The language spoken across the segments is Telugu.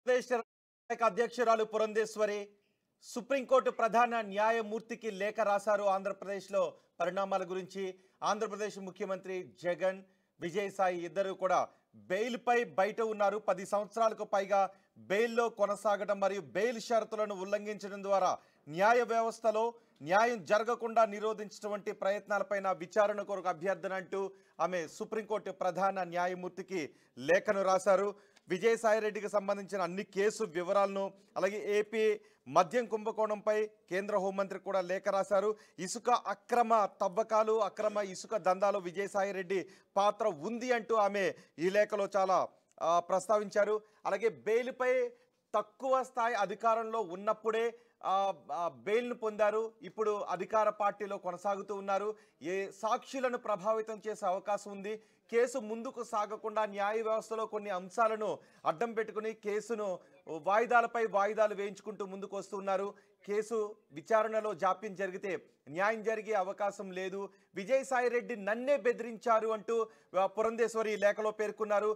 ఆంధ్రప్రదేశ్ శాఖ అధ్యక్షురాలు పురంధేశ్వరి సుప్రీంకోర్టు ప్రధాన న్యాయమూర్తికి లేఖ రాశారు. ఆంధ్రప్రదేశ్లో పరిణామాల గురించి ఆంధ్రప్రదేశ్ ముఖ్యమంత్రి జగన్, విజయసాయి ఇద్దరు కూడా బెయిల్పై బయట ఉన్నారు. 10 సంవత్సరాలకు పైగా బెయిల్లో కొనసాగడం మరియు బెయిల్ షరతులను ఉల్లంఘించడం ద్వారా న్యాయ వ్యవస్థలో న్యాయం జరగకుండా నిరోధించినటువంటి ప్రయత్నాలపైన విచారణ కొరకు అభ్యర్థన అంటూ ఆమె సుప్రీంకోర్టు ప్రధాన న్యాయమూర్తికి లేఖను రాశారు. విజయసాయిరెడ్డికి సంబంధించిన అన్ని కేసు వివరాలను, అలాగే ఏపీ మద్యం కుంభకోణంపై కేంద్ర హోంమంత్రి కూడా లేఖ రాశారు. ఇసుక అక్రమ తవ్వకాలు, అక్రమ ఇసుక దందాలో విజయసాయిరెడ్డి పాత్ర ఉంది అంటూ ఆమె ఈ లేఖలో చాలా ప్రస్తావించారు. అలాగే బెయిల్పై తక్కువ స్థాయి అధికారంలో ఉన్నప్పుడే బెయిల్ను పొందారు. ఇప్పుడు అధికార పార్టీలో కొనసాగుతూ ఉన్నారు. ఏ సాక్షులను ప్రభావితం చేసే అవకాశం ఉంది. కేసు ముందుకు సాగకుండా న్యాయ వ్యవస్థలో కొన్ని అంశాలను అడ్డం పెట్టుకుని కేసును వాయిదాలపై వాయిదాలు వేయించుకుంటూ ముందుకు వస్తున్నారు. కేసు విచారణలో జాప్యం జరిగితే న్యాయం జరిగే అవకాశం లేదు. విజయసాయిరెడ్డి నన్నే బెదిరించారు అంటూ పురంధేశ్వరి లేఖలో పేర్కొన్నారు.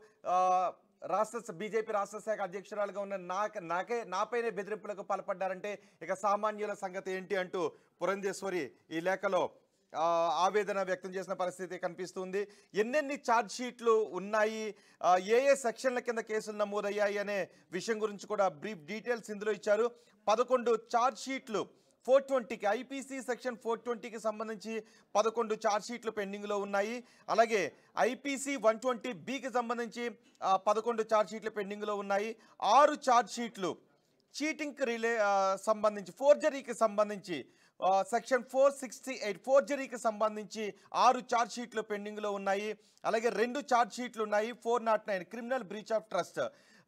బీజేపీ రాష్ట్ర శాఖ అధ్యక్షురాలుగా ఉన్న నాపైనే బెదిరింపులకు పాల్పడ్డారంటే ఇక సామాన్యుల సంగతి ఏంటి అంటూ పురంధేశ్వరి ఈ లేఖలో ఆవేదన వ్యక్తం చేసిన పరిస్థితి కనిపిస్తుంది. ఎన్నెన్ని ఛార్జ్ షీట్లు ఉన్నాయి, ఏ సెక్షన్ల కింద కేసులు నమోదయ్యాయి అనే విషయం గురించి కూడా బ్రీఫ్ డీటెయిల్స్ ఇందులో ఇచ్చారు. 11 ఛార్జ్ షీట్లు 420కి ఐపీసీ సెక్షన్ 420కి సంబంధించి 11 ఛార్జ్ షీట్లు పెండింగ్లో ఉన్నాయి. అలాగే ఐపీసీ 120బికి సంబంధించి 11 ఛార్జ్ షీట్లు పెండింగ్లో ఉన్నాయి. 6 ఛార్జ్ షీట్లు చీటింగ్కి సంబంధించి, ఫోర్జరీకి సంబంధించి సెక్షన్ 468 ఫోర్జరీకి సంబంధించి 6 ఛార్జ్ షీట్లు పెండింగ్లో ఉన్నాయి. అలాగే 2 ఛార్జ్ షీట్లు ఉన్నాయి. 409 క్రిమినల్ బ్రీచ్ ఆఫ్ ట్రస్ట్,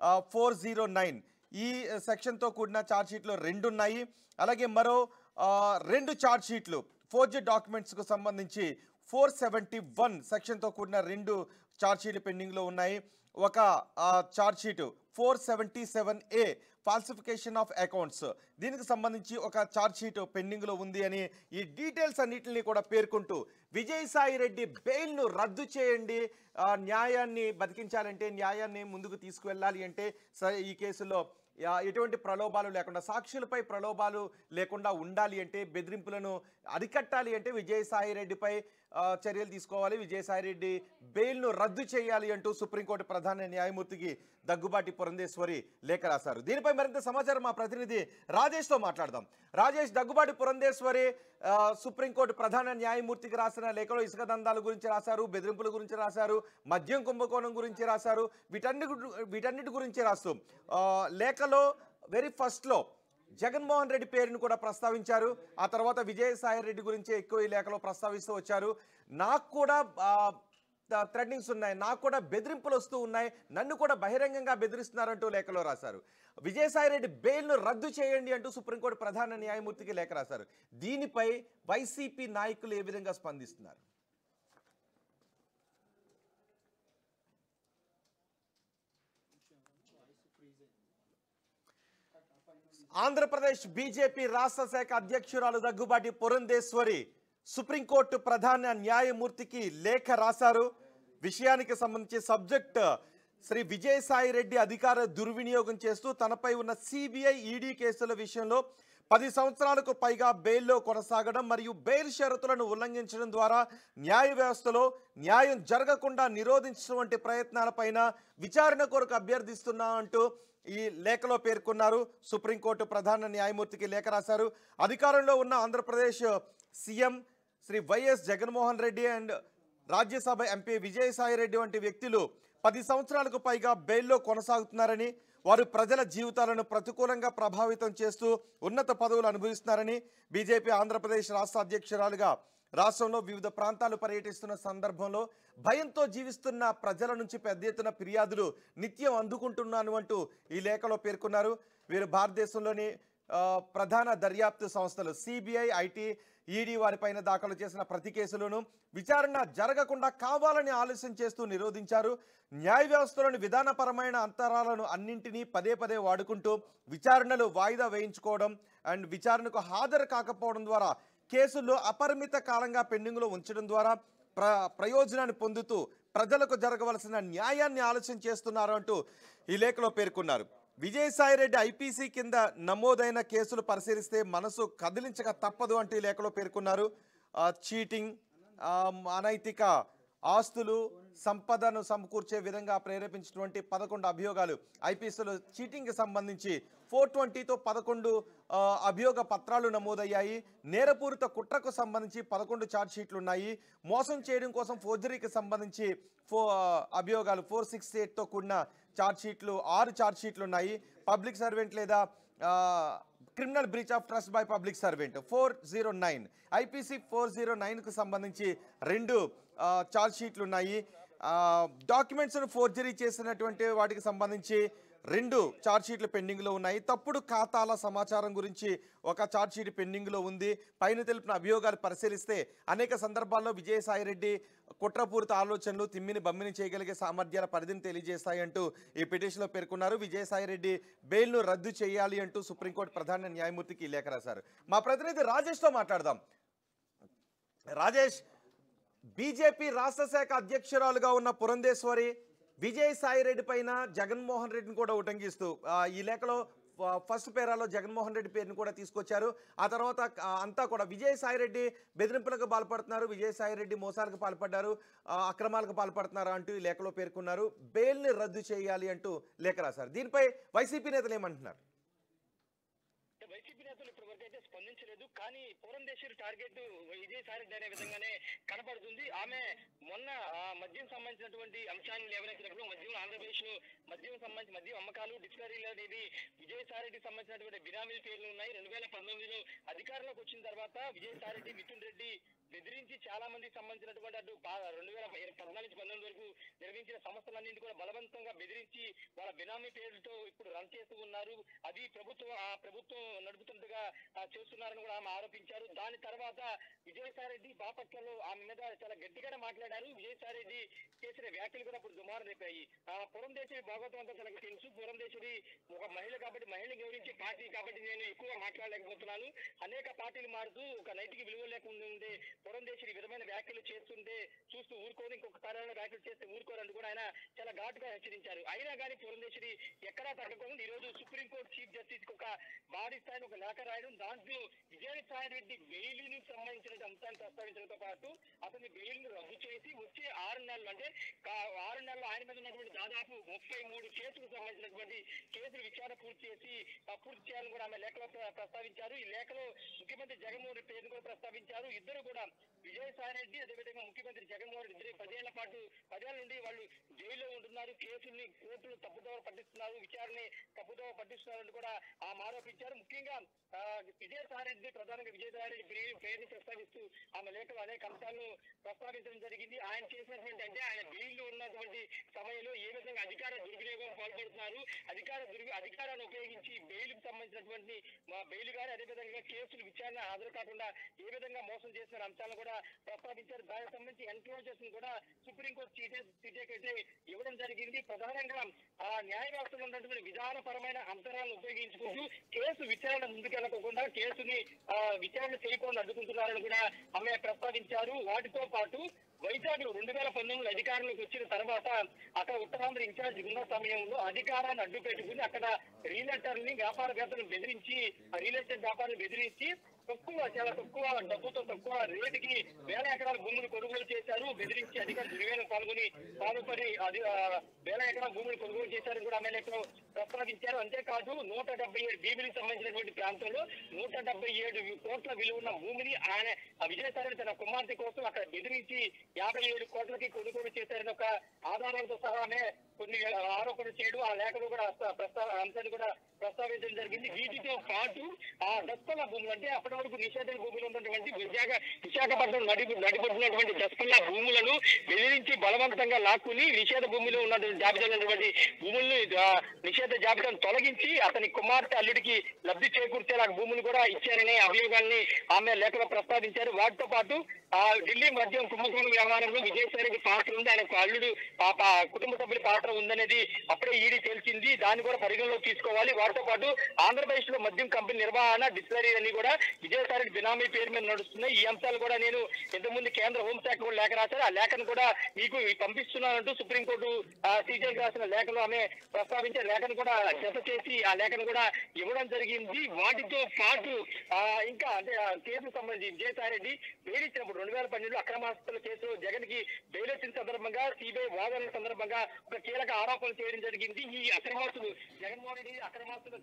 409 ఈ సెక్షన్తో కూడిన ఛార్జ్ షీట్లు 2 ఉన్నాయి. అలాగే మరో 2 ఛార్జ్ షీట్లు ఫోర్జరీ డాక్యుమెంట్స్కు సంబంధించి 471 సెక్షన్తో కూడిన 2 ఛార్జ్ షీట్లు పెండింగ్లో ఉన్నాయి. ఒక charge sheet 477A falsification of accounts, దీనికి సంబంధించి ఒక ఛార్జ్ షీట్ పెండింగ్లో ఉంది అని ఈ డీటెయిల్స్ అన్నింటినీ కూడా పేర్కొంటూ విజయసాయిరెడ్డి బెయిల్ను రద్దు చేయండి, న్యాయాన్ని బతికించాలంటే, న్యాయాన్ని ముందుకు తీసుకువెళ్ళాలి అంటే ఈ కేసులో ఎటువంటి ప్రలోభాలు లేకుండా, సాక్షులపై ప్రలోభాలు లేకుండా ఉండాలి అంటే, బెదిరింపులను అరికట్టాలి అంటే విజయసాయిరెడ్డిపై చర్యలు తీసుకోవాలి, విజయసాయిరెడ్డి బెయిల్ను రద్దు చేయాలి అంటూ సుప్రీంకోర్టు ప్రధాన న్యాయమూర్తికి దగ్గుబాటి పురంధేశ్వరి లేఖ రాశారు. దీనిపై మరింత సమాచారం మా ప్రతినిధి రాజేష్తో మాట్లాడదాం. రాజేష్, దగ్గుబాటి పురంధేశ్వరి సుప్రీంకోర్టు ప్రధాన న్యాయమూర్తికి రాసిన లేఖలో ఇసుక దందాల గురించి రాశారు, బెదిరింపుల గురించి రాశారు, మద్యం కుంభకోణం గురించి రాశారు. వీటన్నిటి గురించి రాస్తూ లేఖలో వెరీ ఫస్ట్లో జగన్మోహన్ రెడ్డి పేరును కూడా ప్రస్తావించారు. ఆ తర్వాత విజయసాయిరెడ్డి గురించి ఎక్కువ ఈ లేఖలో ప్రస్తావిస్తూ వచ్చారు. నాకు కూడా థ్రెటనింగ్స్ ఉన్నాయి, నాకు కూడా బెదిరింపులు వస్తూ ఉన్నాయి, నన్ను కూడా బహిరంగంగా బెదిరిస్తున్నారంటూ లేఖలో రాశారు. విజయసాయిరెడ్డి బెయిల్ను రద్దు చేయండి అంటూ సుప్రీంకోర్టు ప్రధాన న్యాయమూర్తికి లేఖ రాశారు. దీనిపై వైసీపీ నాయకులు ఏ విధంగా స్పందిస్తున్నారు? ఆంధ్రప్రదేశ్ బీజేపీ రాష్ట్ర శాఖ అధ్యక్షురాలు దగ్గుబాటి పురంధేశ్వరి సుప్రీంకోర్టు ప్రధాన న్యాయమూర్తికి లేఖ రాశారు. విషయానికి సంబంధించి సబ్జెక్ట్ శ్రీ విజయసాయిరెడ్డి అధికార దుర్వినియోగం చేస్తూ తనపై ఉన్న సిబిఐ ఈడీ కేసుల విషయంలో 10 సంవత్సరాలకు పైగా బెయిల్లో కొనసాగడం మరియు బెయిల్ షరతులను ఉల్లంఘించడం ద్వారా న్యాయ వ్యవస్థలో న్యాయం జరగకుండా నిరోధించడం వంటి ప్రయత్నాలపైన విచారణ కొరకు అభ్యర్థిస్తున్నా అంటూ ఈ లేఖలో పేర్కొన్నారు. సుప్రీంకోర్టు ప్రధాన న్యాయమూర్తికి లేఖ రాశారు. అధికారంలో ఉన్న Andhra Pradesh CM Shri Y S Jaganmohan Reddy and Rajya Sabha MP Vijayasai Reddy వంటి వ్యక్తులు 10 సంవత్సరాలకు పైగా బెయిల్లో కొనసాగుతున్నారని, వారు ప్రజల జీవితాలను ప్రతికూలంగా ప్రభావితం చేస్తూ ఉన్నత పదవులు అనుభవిస్తున్నారని బీజేపీ ఆంధ్రప్రదేశ్ రాష్ట్ర అధ్యక్షురాలుగా రాష్ట్రంలో వివిధ ప్రాంతాలు పర్యటిస్తున్న సందర్భంలో భయంతో జీవిస్తున్న ప్రజల నుంచి పెద్ద ఎత్తున ఫిర్యాదులు నిత్యం అందుకుంటున్నాను అంటూ ఈ లేఖలో పేర్కొన్నారు. వీరు భారతదేశంలోని ప్రధాన దర్యాప్తు సంస్థలు సిబిఐ, ఐటీ, ఈడీ వారిపైన దాఖలు చేసిన ప్రతి కేసులోనూ విచారణ జరగకుండా కావాలని ఆలస్యం చేస్తూ నిరోధించారు. న్యాయ వ్యవస్థలోని విధానపరమైన అంతరాలను అన్నింటినీ పదే పదే వాడుకుంటూ విచారణలు వాయిదా వేయించుకోవడం అండ్ విచారణకు హాజరు కాకపోవడం ద్వారా కేసుల్లో అపరిమిత కాలంగా పెండింగ్లో ఉంచడం ద్వారా ప్రయోజనాన్ని పొందుతూ ప్రజలకు జరగవలసిన న్యాయాన్ని ఆలస్యం చేస్తున్నారు అంటూ ఈ లేఖలో పేర్కొన్నారు. విజయసాయిరెడ్డి ఐపీసీ కింద నమోదైన కేసులు పరిశీలిస్తే మనసు కదిలించక తప్పదు అంటూ ఈ లేఖలో పేర్కొన్నారు. చీటింగ్, అనైతిక ఆస్తులు, సంపదను సమకూర్చే విధంగా ప్రేరేపించినటువంటి 11 అభియోగాలు ఐపీసీలో చీటింగ్కి సంబంధించి 420తో 11 అభియోగ పత్రాలు నమోదయ్యాయి. నేరపూరిత కుట్రకు సంబంధించి 11 ఛార్జ్షీట్లు ఉన్నాయి. మోసం చేయడం కోసం ఫోర్జరీకి సంబంధించి అభియోగాలు 468తో కూడిన ఛార్జ్షీట్లు 6 ఛార్జ్షీట్లు ఉన్నాయి. పబ్లిక్ సర్వెంట్ లేదా criminal breach of trust by public servant 409, IPC 409కు సంబంధించి 2 ఛార్జ్షీట్లు ఉన్నాయి. డాక్యుమెంట్స్ను ఫోర్జరీ చేసినటువంటి వాటికి సంబంధించి 2 ఛార్జ్షీట్లు పెండింగ్లో ఉన్నాయి. తప్పుడు ఖాతాల సమాచారం గురించి ఒక ఛార్జ్షీట్ పెండింగ్లో ఉంది. పైన తెలిపిన అభియోగాలు పరిశీలిస్తే అనేక సందర్భాల్లో విజయసాయిరెడ్డి కుట్రపూరిత ఆలోచనలు తిమ్మిని బమ్మిని చేయగలిగే సామర్థ్యాల పరిధిని తెలియజేస్తాయంటూ ఈ పిటిషన్లో పేర్కొన్నారు. విజయసాయిరెడ్డి బెయిల్ను రద్దు చేయాలి అంటూ సుప్రీంకోర్టు ప్రధాన న్యాయమూర్తికి లేఖ రాశారు. మా ప్రతినిధి రాజేష్తో మాట్లాడదాం. రాజేష్, బీజేపీ రాష్ట్ర శాఖ అధ్యక్షురాలుగా ఉన్న పురంధేశ్వరి విజయసాయిరెడ్డి పైన జగన్మోహన్ రెడ్డిని కూడా ఉటంకిస్తూ ఈ లేఖలో ఫస్ట్ పేరాలో జగన్మోహన్ రెడ్డి పేరుని కూడా తీసుకొచ్చారు. ఆ తర్వాత అంతా కూడా విజయసాయిరెడ్డి బెదిరింపులకు పాల్పడుతున్నారు, విజయసాయిరెడ్డి మోసాలకు పాల్పడ్డారు, అక్రమాలకు పాల్పడుతున్నారు అంటూ ఈ లేఖలో పేర్కొన్నారు. బెయిల్ని రద్దు చేయాలి అంటూ లేఖ రాశారు. దీనిపై వైసీపీ నేతలు ఏమంటున్నారు? వైసీపీ నేతలు ఇప్పటివరకు అయితే స్పందించలేదు. కానీ పురంధేశ్వరి టార్గెట్ విజయసాయిరెడ్డి అనే విధంగానే కనపడుతుంది. ఆమె మొన్న మద్యం సంబంధించినటువంటి అంశాన్ని లేవనెత్తినప్పుడు ఆంధ్రప్రదేశ్ లో మద్యం సంబంధించి మద్యం అమ్మకాలు డిస్కవరీలు అనేది విజయసాయిరెడ్డికి సంబంధించినటువంటి బినామీల పేర్లు ఉన్నాయి. 2019లో అధికారంలోకి వచ్చిన తర్వాత విజయసాయిరెడ్డి, మిథున్ రెడ్డి బెదిరించి చాలా మందికి సంబంధించినటువంటి అటు 2014-19 వరకు నిర్వహించిన సంస్థలన్నింటి కూడా బలవంతంగా బెదిరించి వాళ్ళ బినామీ పేర్లతో ఇప్పుడు రన్ చేస్తూ ఉన్నారు. అది ప్రభుత్వం నడుపుతుండగా చేస్తున్నారని కూడా ఆమె ఆరోపించారు. దాని తర్వాత విజయసాయిరెడ్డి బాపట్లలో ఆమె మీద చాలా గట్టిగానే మాట్లాడారు. విజయసాయిరెడ్డి చేసిన వ్యాఖ్యలు కూడా ఇప్పుడు దుమారం రేపాయి. పురంధేశ్వరి భాగవతం అంతా తనకు తెలుసు. పురంధేశ్వరి ఒక మహిళ కాబట్టి, మహిళని గౌరవించే పార్టీ కాబట్టి నేను ఎక్కువ మాట్లాడలేకపోతున్నాను. అనేక పార్టీలు మారుతూ ఒక నైతిక విలువ లేకుండా ఉండే పురంధేశ్వరి విధమైన వ్యాఖ్యలు చేస్తుంటే చూస్తూ ఊరుకోని, ఇంకొక కార్యాలయ వ్యాఖ్యలు చేస్తే ఊరుకోరని కూడా ఆయన చాలా ఘాటుగా హెచ్చరించారు. అయినా కానీ పురంధేశ్వరి ఎక్కడా తగ్గకుండా ఈ రోజు సుప్రీంకోర్టు చీఫ్ జస్టిస్ కు ఒక భారీ స్థాయిలో ఒక లేఖ రాయడం, దాంట్లో విజయసాయిరెడ్డి బెయిల్ని సంబంధించిన అంశాన్ని ప్రస్తావించడంతో పాటు అతని బెయిల్ ను రద్దు చేసి వచ్చే 6 నెలలు అంటే 6 నెలలు ఆయన మీద ఉన్నటువంటి దాదాపు 33 కేసులకు సంబంధించినటువంటి కేసులు విచారణ పూర్తి చేయాలని కూడా ఆమె లేఖలో ప్రస్తావించారు. ఈ లేఖలో ముఖ్యమంత్రి జగన్మోహన్ రెడ్డి పేరును కూడా ప్రస్తావించారు. ఇద్దరు కూడా విజయసాయిరెడ్డి అదేవిధంగా ముఖ్యమంత్రి జగన్మోహన్ రెడ్డి 10 ఏళ్ల నుండి వాళ్ళు జైల్లో ఉంటున్నారు. కేసుల్ని కోర్టులు తప్పుదోవ పట్టిస్తున్నారు, విచారణని తప్పుదోవ పట్టిస్తున్నారని కూడా ఆమె ఆరోపించారు. ముఖ్యంగా విజయసాయిరెడ్డి ప్రధానంగా విజయసాయిరెడ్డి పేరుని ప్రస్తావిస్తూ ఆమె లేఖలో అనేక అంశాలను ప్రస్తావించడం జరిగింది. ఆయన చేసినటువంటి అంటే ఆయన బెయిల్లో ఉన్నటువంటి సమయంలో ఏ విధంగా అధికార దుర్వినియోగం పాల్పడుతున్నారు, అధికారాన్ని ఉపయోగించి బెయిల్కి సంబంధించినటువంటి బెయిల్ గాని అదేవిధంగా కేసులు విచారణ హాజరు కాకుండా ఏ విధంగా మోసం చేసిన అంశాలను కూడా ప్రస్తావించారు. దానికి సంబంధించి ఎన్క్లోజర్స్ ను కూడా సుప్రీంకోర్టు చీటెకైతే ఇవ్వడం జరిగింది. ప్రధానంగా న్యాయ వ్యవస్థలో ఉన్నటువంటి విధానపరమైన అంతరాలను ఉపయోగించుకుంటూ కేసు విచారణ ముందుకెళ్లకుండా కేసుని విచారణ చేయకుండా అడ్డుకుంటున్నారని కూడా ఆమె ప్రస్తావించారు. వాటితో పాటు వైజాగ్ 2019 అధికారంలోకి వచ్చిన తర్వాత అక్కడ ఉత్తరాంధ్ర ఇన్ఛార్జ్ ఉన్న సమయంలో అధికారాన్ని అడ్డు పెట్టుకుని అక్కడ రియల్టర్ని వ్యాపారవేత్తలను బెదిరించి రియల్ ఎస్టేట్ వ్యాపారాన్ని బెదిరించి చాలా తక్కువ డబ్బుతో తక్కువ రేటుకి 1000 ఎకరాల భూములు కొనుగోలు చేశారు. బెదిరించి అధికారులు దుర్వ్యయం పాల్పడి 1000 ఎకరాల భూములు కొనుగోలు చేశారని కూడా ఎమ్మెల్యేతో ప్రస్తావించారు. అంతేకాదు 177 భూమికి సంబంధించినటువంటి ప్రాంతంలో 177 కోట్ల విలువ ఉన్న భూమిని ఆయన విజయసాయిరెడ్డి తన కుమార్తె కోసం అక్కడ బెదిరించి 57 కోట్లకి కొనుగోలు చేశారని ఒక ఆధారాలతో సహానే కొన్ని ఆరోపణలు చేయడం, ఆ లేఖలు కూడా అంశాన్ని కూడా ప్రస్తావించడం జరిగింది. వీటితో పాటు ఆ దస్పల్లా భూములు అంటే అప్పటి వరకు నిషేధ భూములు ఉన్నటువంటి విశాఖపట్నం నడిపడుతున్నటువంటి దస్పల్లా భూములను బెదిరించి బలవంతంగా లాక్కుని నిషేధ భూమిలో ఉన్నటువంటి జాబితా ఉన్నటువంటి భూములను నిషేధ జాబితాను తొలగించి అతని కుమార్తె అల్లుడికి లబ్ధి చేకూర్చేలా భూములు కూడా ఇచ్చారనే అభియోగాల్ని ఆమె లేఖలో ప్రస్తావించారు. వాటితో పాటు ఢిల్లీ మద్యం కుంభకోణం వ్యవహారంలో విజయసాయిరెడ్డి పాత్ర ఉంది, ఆయన అల్లుడు కుటుంబ సభ్యుల పాత్ర ఉందనేది అప్పుడే ఈడీ తెలిసింది. దాన్ని కూడా పరిగణలోకి తీసుకోవాలి. వారితో పాటు ఆంధ్రప్రదేశ్ లో మద్యం కంపెనీ నిర్వహణ, డిస్టిలరీ అన్ని కూడా విజయసాయిరెడ్డి బినామీ పేరు మీద నడుస్తున్నాయి. ఈ అంశాలు కూడా నేను ఇంతకుముందు కేంద్ర హోంశాఖ కూడా లేఖ రాశారు. ఆ లేఖను కూడా మీకు పంపిస్తున్నానంటూ సుప్రీంకోర్టు సీజేకి రాసిన లేఖలో ఆమె ప్రస్తావించే లేఖను కూడా జత చేసి ఆ లేఖను కూడా ఇవ్వడం జరిగింది. వాటితో పాటు ఇంకా అంటే కేసుకు సంబంధించి విజయసాయిరెడ్డి బెయిల్ ఇచ్చినప్పుడు 2012 అక్రమాస్తుల కేసులో జగన్ కి బెయిల్ ఇచ్చిన సందర్భంగా సిబిఐ వాదనల సందర్భంగా ఒక కీలక ఆరోపణలు చేయడం జరిగింది. ఈ అక్రమాస్తులు జగన్మోహన్ రెడ్డి అక్రమాస్తుల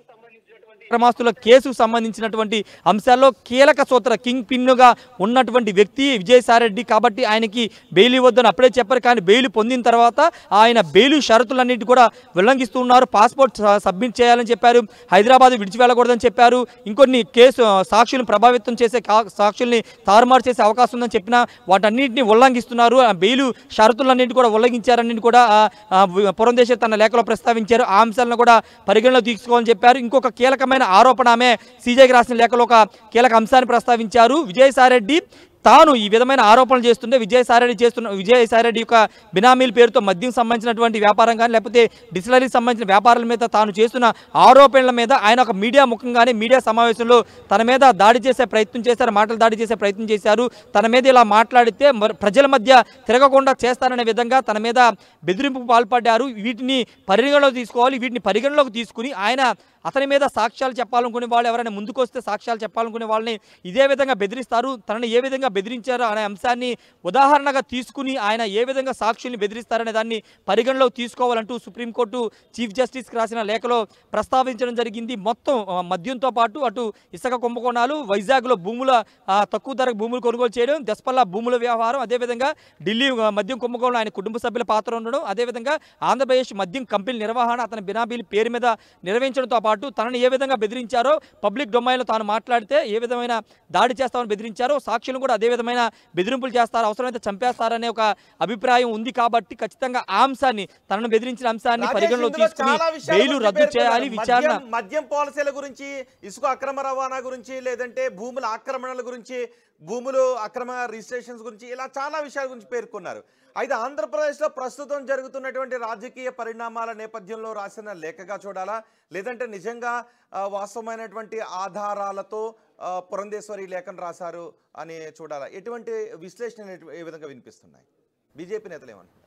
కేసుకు సంబంధించినటువంటి అంశాల్లో కీలక సూత్ర కింగ్ పిన్నుగా ఉన్నటువంటి వ్యక్తి విజయసాయిరెడ్డి కాబట్టి ఆయనకి బెయిల్ ఇవ్వద్దని అప్పుడే చెప్పారు. కానీ బెయిల్ పొందిన తర్వాత ఆయన బెయిల్ షరతులన్నింటి కూడా ఉల్లంఘిస్తున్నారు. పాస్పోర్ట్ సబ్మిట్ చేయాలని చెప్పారు, హైదరాబాద్ విడిచి వెళ్ళకూడదని చెప్పారు, ఇంకొన్ని కేసు సాక్షులను ప్రభావితం చేసే సాక్షుల్ని తారుమారు చేసే అవకాశం ఉందని చెప్పినా వాటన్నింటినీ ఉల్లంఘిస్తున్నారు. ఆ బెయిల్ షరతులన్నింటి కూడా ఉల్లంఘించారని కూడా పురంధేశ్వరి తన లేఖలో ప్రస్తావించారు. ఆ అంశాలను కూడా పరిగణలో తీసుకోవాలని చెప్పారు. ఇంకొక కీలకమైన ఆరోపణ ఆమె సీజేకి రాసిన లేఖలో ఒక కీలక అంశాన్ని ప్రస్తావించారు. విజయసాయిరెడ్డి తాను ఈ విధమైన ఆరోపణలు చేస్తుంటే విజయసాయిరెడ్డి యొక్క బినామీల పేరుతో మద్యం సంబంధించినటువంటి వ్యాపారం కానీ లేకపోతే డిస్టిలరీకి సంబంధించిన వ్యాపారాల మీద తాను చేస్తున్న ఆరోపణల మీద ఆయన ఒక మీడియా ముఖంగానే మీడియా సమావేశంలో తన మీద దాడి చేసే ప్రయత్నం చేశారు, మాటలు దాడి చేసే ప్రయత్నం చేశారు. తన మీద ఇలా మాట్లాడితే ప్రజల మధ్య తిరగకుండా చేస్తారనే విధంగా తన మీద బెదిరింపుకు పాల్పడ్డారు. వీటిని పరిగణలోకి తీసుకోవాలి. వీటిని పరిగణలోకి తీసుకుని ఆయన అతని మీద సాక్ష్యాలు చెప్పాలనుకునే వాళ్ళు ఎవరైనా ముందుకు వస్తే సాక్ష్యాలు చెప్పాలనుకునే వాళ్ళని ఇదే విధంగా బెదిరిస్తారు. తనని ఏ విధంగా బెదిరించారో అనే అంశాన్ని ఉదాహరణగా తీసుకుని ఆయన ఏ విధంగా సాక్షుల్ని బెదిరిస్తారనే దాన్ని పరిగణలోకి తీసుకోవాలంటూ సుప్రీంకోర్టు చీఫ్ జస్టిస్కి రాసిన లేఖలో ప్రస్తావించడం జరిగింది. మొత్తం మద్యంతో పాటు అటు ఇసుక కుంభకోణాలు, వైజాగ్లో భూముల తక్కువ ధరకు భూములు కొనుగోలు చేయడం, దస్పల్లా భూముల వ్యవహారం, అదేవిధంగా ఢిల్లీ మద్యం కుంభకోణంలో ఆయన కుటుంబ సభ్యుల పాత్ర ఉండడం, అదేవిధంగా ఆంధ్రప్రదేశ్ మద్యం కంపెనీ నిర్వహణ అతని బినామీల పేరు మీద నిర్వహించడంతో పాటు తనని ఏ విధంగా బెదిరించారో పబ్లిక్ డొమైన్లో తాను మాట్లాడితే ఏ విధమైన దాడి చేస్తామని బెదిరించారో సాక్షులను కూడా అదే విధమైన బెదిరింపులు చేస్తారు, అవసరమైతే చంపేస్తారనే ఒక అభిప్రాయం ఉంది. కాబట్టి ఖచ్చితంగా ఆ అంశాన్ని తనను బెదిరించిన అంశాన్ని పరిగణలో తీసుకుని బెయిల్ రద్దు చేయాలి. విచారణ మద్యం పాలసీల గురించి, ఇసుక అక్రమ రవాణా గురించి, లేదంటే భూముల ఆక్రమణల గురించి, భూములు అక్రమ రిజిస్ట్రేషన్స్ గురించి ఇలా చాలా విషయాల గురించి పేర్కొన్నారు. అయితే ఆంధ్రప్రదేశ్లో ప్రస్తుతం జరుగుతున్నటువంటి రాజకీయ పరిణామాల నేపథ్యంలో రాసిన లేఖగా చూడాలా, లేదంటే నిజంగా వాస్తవమైనటువంటి ఆధారాలతో పురంధేశ్వరి లేఖను రాశారు అని చూడాలా? ఎటువంటి విశ్లేషణ ఏ విధంగా వినిపిస్తున్నాయి? బీజేపీ నేతలు ఏమంటున్నారు?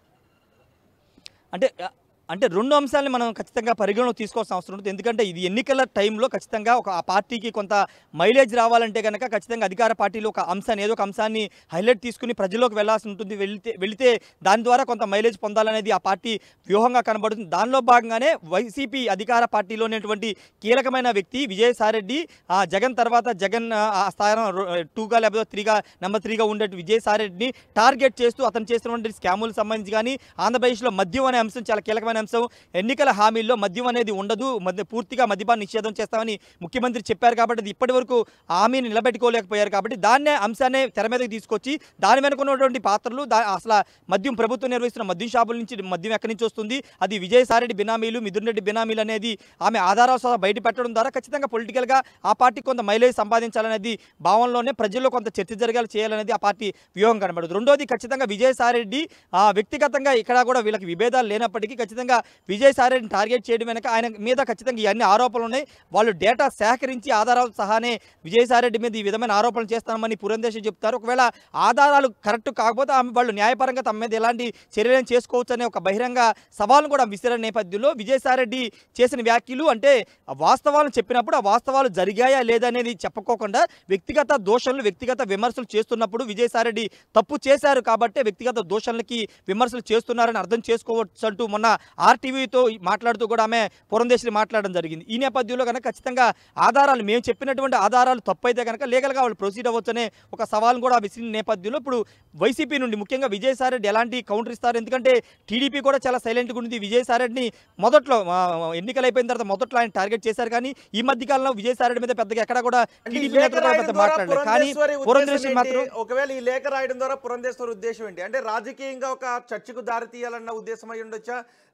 అంటే రెండు అంశాలని మనం ఖచ్చితంగా పరిగణలో తీసుకోవాల్సిన అవసరం ఉంటుంది. ఎందుకంటే ఇది ఎన్నికల టైంలో ఖచ్చితంగా ఆ పార్టీకి కొంత మైలేజ్ రావాలంటే కనుక ఖచ్చితంగా అధికార పార్టీలో ఒక అంశాన్ని ఏదో ఒక అంశాన్ని హైలైట్ తీసుకుని ప్రజల్లోకి వెళ్లాల్సి ఉంటుంది. వెళితే దాని ద్వారా కొంత మైలేజ్ పొందాలనేది ఆ పార్టీ వ్యూహంగా కనబడుతుంది. దానిలో భాగంగానే వైసీపీ అధికార పార్టీలోనేటువంటి కీలకమైన వ్యక్తి విజయసాయిరెడ్డి, జగన్ తర్వాత జగన్ ఆ స్థానం 2గా లేకపోతే నెంబర్ 3గా ఉండే విజయసాయిరెడ్డిని టార్గెట్ చేస్తూ అతను చేసినటువంటి స్కాములకు సంబంధించి కానీ ఆంధ్రప్రదేశ్లో మద్యం అనే అంశం చాలా కీలకమైన అంశం. ఎన్నికల హామీల్లో మద్యం అనేది ఉండదు, పూర్తిగా మద్యపాన్ని నిషేధం చేస్తామని ముఖ్యమంత్రి చెప్పారు. కాబట్టి అది ఇప్పటి వరకు హామీని నిలబెట్టుకోలేకపోయారు. కాబట్టి అంశాన్ని తెర మీదకి తీసుకొచ్చి దాని వెనుక ఉన్నటువంటి పాత్రలు, అసలు మద్యం ప్రభుత్వం నిర్వహిస్తున్న మద్యం షాపుల నుంచి మద్యం ఎక్కడి నుంచి వస్తుంది, అది విజయసాయిరెడ్డి బినామీలు, మిథున్ రెడ్డి బినామీలు అనేది ఆమె ఆధారాలు సహా బయట పెట్టడం ద్వారా ఖచ్చితంగా పొలిటికల్గా ఆ పార్టీ కొంత మైలేజ్ సంపాదించాలనేది భావనలోనే ప్రజల్లో కొంత చర్చ జరగాలి చేయాలనేది ఆ పార్టీ వ్యూహం కనబడదు. రెండోది ఖచ్చితంగా విజయసాయిరెడ్డి వ్యక్తిగతంగా ఇక్కడ కూడా వీళ్ళకి విభేదాలు లేనప్పటికీ ఖచ్చితంగా విజయసాయిరెడ్డిని టార్గెట్ చేయడం వెనక ఆయన మీద ఖచ్చితంగా ఇవన్నీ ఆరోపణలు ఉన్నాయి. వాళ్ళు డేటా సేకరించి ఆధారాలు సహానే విజయసాయిరెడ్డి మీద ఈ విధమైన ఆరోపణలు చేస్తామని పురంధేశ్వరి చెప్తారు. ఒకవేళ ఆధారాలు కరెక్ట్ కాకపోతే వాళ్ళు న్యాయపరంగా తమ మీద ఎలాంటి చర్యలను చేసుకోవచ్చు అనే ఒక బహిరంగ సవాల్ను కూడా విసిరిన నేపథ్యంలో విజయసాయిరెడ్డి చేసిన వ్యాఖ్యలు అంటే వాస్తవాలను చెప్పినప్పుడు ఆ వాస్తవాలు జరిగాయా లేదనేది చెప్పుకోకుండా వ్యక్తిగత దోషణలు, వ్యక్తిగత విమర్శలు చేస్తున్నప్పుడు విజయసాయిరెడ్డి తప్పు చేశారు కాబట్టి వ్యక్తిగత దోషణలకి విమర్శలు చేస్తున్నారని అర్థం చేసుకోవచ్చు అంటూ మొన్న ఆర్టీవీతో మాట్లాడుతూ కూడా ఆమె పురంధేశ్వరి మాట్లాడడం జరిగింది. ఈ నేపథ్యంలో కనుక ఖచ్చితంగా ఆధారాలు మేము చెప్పినటువంటి ఆధారాలు తప్పైతే కనుక లీగల్గా వాళ్ళు ప్రొసీడ్ అవ్వచ్చనే ఒక సవాల్ కూడా విసిరిన నేపథ్యంలో ఇప్పుడు వైసీపీ నుండి ముఖ్యంగా విజయసాయిరెడ్డి ఎలాంటి కౌంటర్ ఇస్తారు? ఎందుకంటే టీడీపీ కూడా చాలా సైలెంట్గా ఉంది. విజయసాయిరెడ్డిని మొదట్లో ఎన్నికలు అయిపోయిన తర్వాత మొదట్లో ఆయన టార్గెట్ చేశారు. కానీ ఈ మధ్య కాలంలో విజయసాయిరెడ్డి మీద పెద్దగా ఎక్కడ కూడా టీడీపీ నేతలు పెద్ద మాట్లాడలేదు. కానీ పురంధేశ్వరి మాత్రం ఒకవేళ ఈ లేఖ రాయడం ద్వారా పురంధేశ్వరి ఉద్దేశం ఏంటి? అంటే రాజకీయంగా ఒక చర్చకు దారి తీయాలన్న ఉద్దేశం అయి ఉండొచ్చా,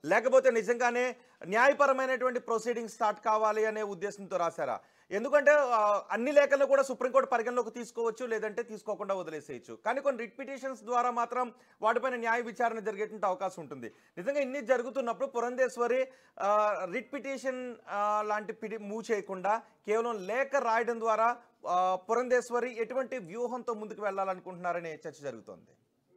లేకపోతే నిజంగానే న్యాయపరమైనటువంటి ప్రొసీడింగ్ స్టార్ట్ కావాలి అనే ఉద్దేశంతో రాశారా? ఎందుకంటే అన్ని లేఖలను కూడా సుప్రీంకోర్టు పరిగణలోకి తీసుకోవచ్చు, లేదంటే తీసుకోకుండా వదిలేసేయచ్చు. కానీ కొన్ని రిట్ పిటిషన్స్ ద్వారా మాత్రం వాటిపైన న్యాయ విచారణ జరిగేటువంటి అవకాశం ఉంటుంది. నిజంగా ఇన్ని జరుగుతున్నప్పుడు పురంధేశ్వరి రిట్ పిటిషన్ లాంటి మూవ్ చేయకుండా కేవలం లేఖ రాయడం ద్వారా పురంధేశ్వరి ఎటువంటి వ్యూహంతో ముందుకు వెళ్ళాలనుకుంటున్నారనే చర్చ జరుగుతోంది.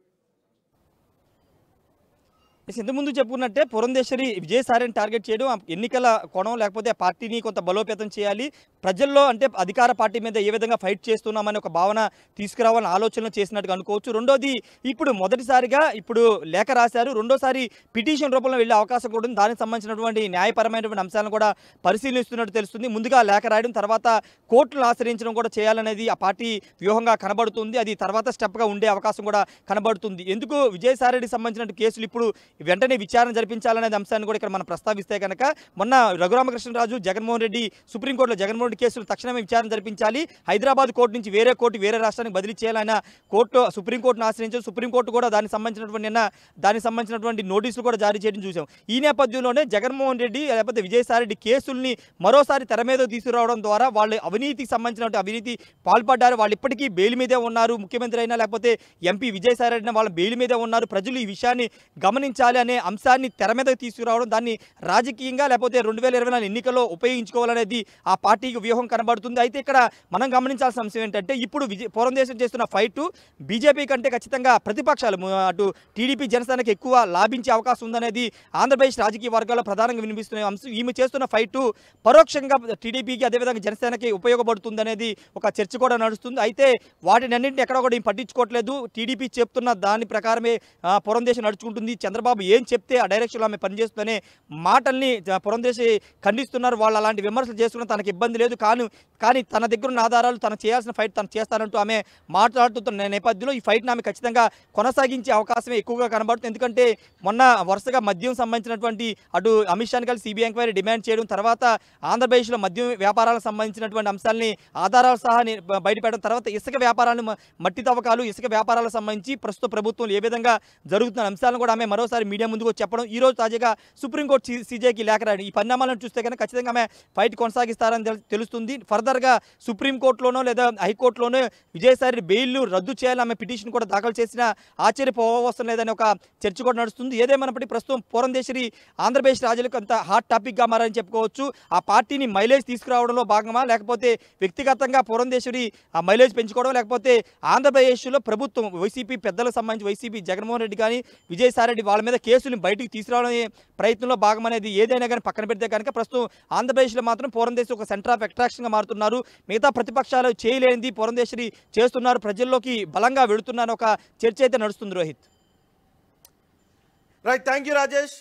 ఇంతకుముందు చెప్పుకున్నట్టే పురంధేశ్వరి విజయసాయిని టార్గెట్ చేయడం ఎన్నికల కోణం, లేకపోతే పార్టీని కొంత బలోపేతం చేయాలి, ప్రజల్లో అంటే అధికార పార్టీ మీద ఏ విధంగా ఫైట్ చేస్తున్నామని ఒక భావన తీసుకురావాలని ఆలోచనలు చేసినట్టుగా అనుకోవచ్చు. రెండోది, ఇప్పుడు మొదటిసారిగా ఇప్పుడు లేఖ రాశారు, రెండోసారి పిటిషన్ రూపంలో వెళ్ళే అవకాశం కూడా ఉంది. దానికి సంబంధించినటువంటి న్యాయపరమైనటువంటి అంశాలను కూడా పరిశీలిస్తున్నట్టు తెలుస్తుంది. ముందుగా లేఖ రాయడం, తర్వాత కోర్టును ఆశ్రయించడం కూడా చేయాలనేది ఆ పార్టీ వ్యూహంగా కనబడుతుంది. అది తర్వాత స్టెప్గా ఉండే అవకాశం కూడా కనబడుతుంది. ఎందుకు విజయసాయిరెడ్డికి సంబంధించిన కేసులు ఇప్పుడు వెంటనే విచారణ జరిపించాలనే అంశాన్ని కూడా ఇక్కడ మనం ప్రస్తావిస్తే కనుక, మొన్న రఘురామకృష్ణరాజు, జగన్మోహన్ రెడ్డి సుప్రీంకోర్టులో జగన్మోహన్ రెడ్డి కేసులు తక్షణమే విచారణ జరిపించాలి, హైదరాబాద్ కోర్టు నుంచి వేరే కోర్టు వేరే రాష్ట్రానికి బదిలీ చేయాలన్న కోర్టు సుప్రీంకోర్టును ఆశ్రయించారు. సుప్రీంకోర్టు కూడా దానికి సంబంధించినటువంటి నోటీసులు కూడా జారీ చేయడం చూసాం. ఈ నేపథ్యంలోనే జగన్మోహన్ రెడ్డి లేకపోతే విజయసాయిరెడ్డి కేసుల్ని మరోసారి తెర మీద తీసుకురావడం ద్వారా వాళ్ళు అవినీతికి సంబంధించిన అవినీతి పాల్పడ్డారు, వాళ్ళు ఇప్పటికీ బెయిల్ మీదే ఉన్నారు, ముఖ్యమంత్రి అయినా లేకపోతే ఎంపీ విజయసాయిరెడ్డి వాళ్ళ బెయిల్ మీదే ఉన్నారు, ప్రజలు ఈ విషయాన్ని గమనించాలి అనే అంశాన్ని తెర మీద తీసుకురావడం, దాన్ని రాజకీయంగా లేకపోతే 2024 ఎన్నికల్లో ఉపయోగించుకోవాలనేది ఆ పార్టీకి వ్యూహం కనబడుతుంది. అయితే ఇక్కడ మనం గమనించాల్సిన అంశం ఏంటంటే, ఇప్పుడు పురంధేశ్వరి చేస్తున్న ఫైట్ బీజేపీ కంటే ఖచ్చితంగా ప్రతిపక్షాలు అటు టీడీపీ, జనసేనకి ఎక్కువ లాభించే అవకాశం ఉందనేది ఆంధ్రప్రదేశ్ రాజకీయ వర్గాల్లో ప్రధానంగా వినిపిస్తున్న అంశం. ఈమె చేస్తున్న ఫైట్ పరోక్షంగా టీడీపీకి అదేవిధంగా జనసేనకి ఉపయోగపడుతుంది అనేది ఒక చర్చ కూడా నడుస్తుంది. అయితే వాటిని అన్నింటినీ ఎక్కడ కూడా పట్టించుకోవట్లేదు. టీడీపీ చెప్తున్న దాని ప్రకారమే పురంధేశ్వరి నడుచుకుంటుంది. చంద్రబాబు ఏం చెప్తే ఆ డైరెక్షన్లో ఆమె పనిచేస్తుందనే మాటల్ని పురంధేశ్వరి ఖండిస్తున్నారు. వాళ్ళు అలాంటి విమర్శలు చేసుకున్న తనకు ఇబ్బంది లేదు, కానీ తన దగ్గర ఉన్న ఆధారాలు, తను చేయాల్సిన ఫైట్ తను చేస్తానంటూ ఆమె మాట్లాడుతున్న నేపథ్యంలో ఈ ఫైట్ని ఆమె ఖచ్చితంగా కొనసాగించే అవకాశమే ఎక్కువగా కనబడుతుంది. ఎందుకంటే మొన్న వరుసగా మద్యం సంబంధించినటువంటి అటు అమిత్ షాని కలిసి సిబిఐ ఎంక్వైరీ డిమాండ్ చేయడం, తర్వాత ఆంధ్రప్రదేశ్లో మద్యం వ్యాపారాలకు సంబంధించినటువంటి అంశాలని ఆధారాలు సహా బయటపెట్టడం, తర్వాత ఇసుక వ్యాపారాలను మట్టి తవ్వకాలు, ఇసుక వ్యాపారాలకు సంబంధించి ప్రస్తుత ప్రభుత్వం ఏ విధంగా జరుగుతున్న అంశాలను కూడా ఆమె మరోసారి మీడియా ముందుకు చెప్పడం, ఈ రోజు తాజాగా సుప్రీంకోర్టు సీజేకి లేఖ రాయడం, ఈ పరిణామాలను చూస్తే కనుక ఖచ్చితంగా ఆమె ఫైట్ కొనసాగిస్తారని తెలుస్తుంది. ఫర్దర్గా సుప్రీంకోర్టులోనో లేదా హైకోర్టులోనో విజయసాయి బెయిల్ను రద్దు చేయాలని ఆమె పిటిషన్ కూడా దాఖలు చేసిన ఆశ్చర్యపోవసం లేదని ఒక చర్చ కూడా నడుస్తుంది. ఏదేమైనప్పటికీ ప్రస్తుతం పురంధేశ్వరి ఆంధ్రప్రదేశ్ రాజులకు అంత హాట్ టాపిక్గా మారని చెప్పుకోవచ్చు. ఆ పార్టీని మైలేజ్ తీసుకురావడంలో భాగమా, లేకపోతే వ్యక్తిగతంగా పురంధేశ్వరి ఆ మైలేజ్ పెంచుకోవడం, లేకపోతే ఆంధ్రప్రదేశ్లో ప్రభుత్వం వైసీపీ పెద్దలకు సంబంధించి వైసీపీ జగన్మోహన్ రెడ్డి కానీ విజయసాయిరెడ్డి వాళ్ళ మీద కేసులను బయటికి తీసుకురావడమే ప్రయత్నంలో భాగం అనేది ఏదైనా కానీ పక్కన పెడితే కనుక ప్రస్తుతం ఆంధ్రప్రదేశ్లో మాత్రం పురంధేశ్వరి ఒక సెంటర్ ఆఫ్ అట్రాక్షన్గా మారుతున్నారు. మిగతా ప్రతిపక్షాలు చేయలేనిది పురంధేశ్వరి చేస్తున్నారు, ప్రజల్లోకి బలంగా వెళుతున్నారు ఒక చర్చ అయితే నడుస్తుంది. Rohit, right, thank you Rajesh.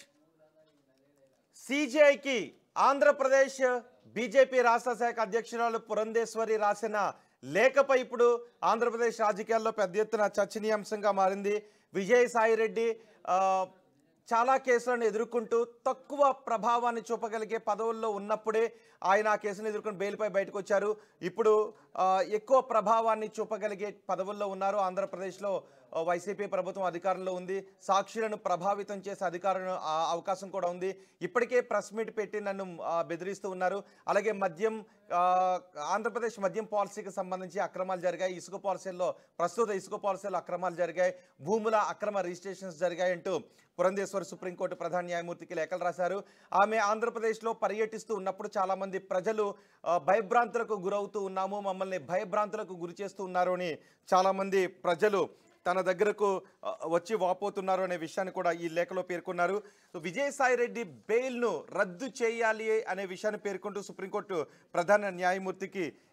సిజేఐకి ఆంధ్రప్రదేశ్ బీజేపీ రాష్ట్ర శాఖ అధ్యక్షురాలు పురంధేశ్వరి రాసిన లేఖపై ఇప్పుడు ఆంధ్రప్రదేశ్ రాజకీయాల్లో పెద్ద ఎత్తున చర్చనీయాంశంగా మారింది. విజయసాయిరెడ్డి చాలా కేసులను ఎదుర్కొంటూ తక్కువ ప్రభావాన్ని చూపగలిగే పదవుల్లో ఉన్నప్పుడే ఆయన ఆ కేసును ఎదుర్కొని బెయిల్పై బయటకు వచ్చారు. ఇప్పుడు ఎక్కువ ప్రభావాన్ని చూపగలిగే పదవుల్లో ఉన్నారు. ఆంధ్రప్రదేశ్లో వైసీపీ ప్రభుత్వం అధికారంలో ఉంది. సాక్షులను ప్రభావితం చేసే అవకాశం కూడా ఉంది. ఇప్పటికే ప్రెస్ మీట్ పెట్టి నన్ను బెదిరిస్తూ ఉన్నారు. అలాగే ఆంధ్రప్రదేశ్ మద్యం పాలసీకి సంబంధించి అక్రమాలు జరిగాయి, ప్రస్తుత ఇసుక పాలసీలో అక్రమాలు జరిగాయి, భూముల అక్రమ రిజిస్ట్రేషన్స్ జరిగాయి అంటూ పురంధేశ్వరి సుప్రీంకోర్టు ప్రధాన న్యాయమూర్తికి లేఖలు రాశారు. ఆమె ఆంధ్రప్రదేశ్లో పర్యటిస్తూ ఉన్నప్పుడు చాలామంది ప్రజలు భయభ్రాంతులకు గురవుతూ ఉన్నాము, మమ్మల్ని భయభ్రాంతులకు గురి చేస్తూ ఉన్నారు అని చాలామంది ప్రజలు తన దగ్గరకు వచ్చి వాపోతున్నారు అనే విషయాన్ని కూడా ఈ లేఖలో పేర్కొన్నారు. విజయసాయిరెడ్డి బెయిల్ను రద్దు చేయాలి అనే విషయాన్ని పేర్కొంటూ సుప్రీంకోర్టు ప్రధాన న్యాయమూర్తికి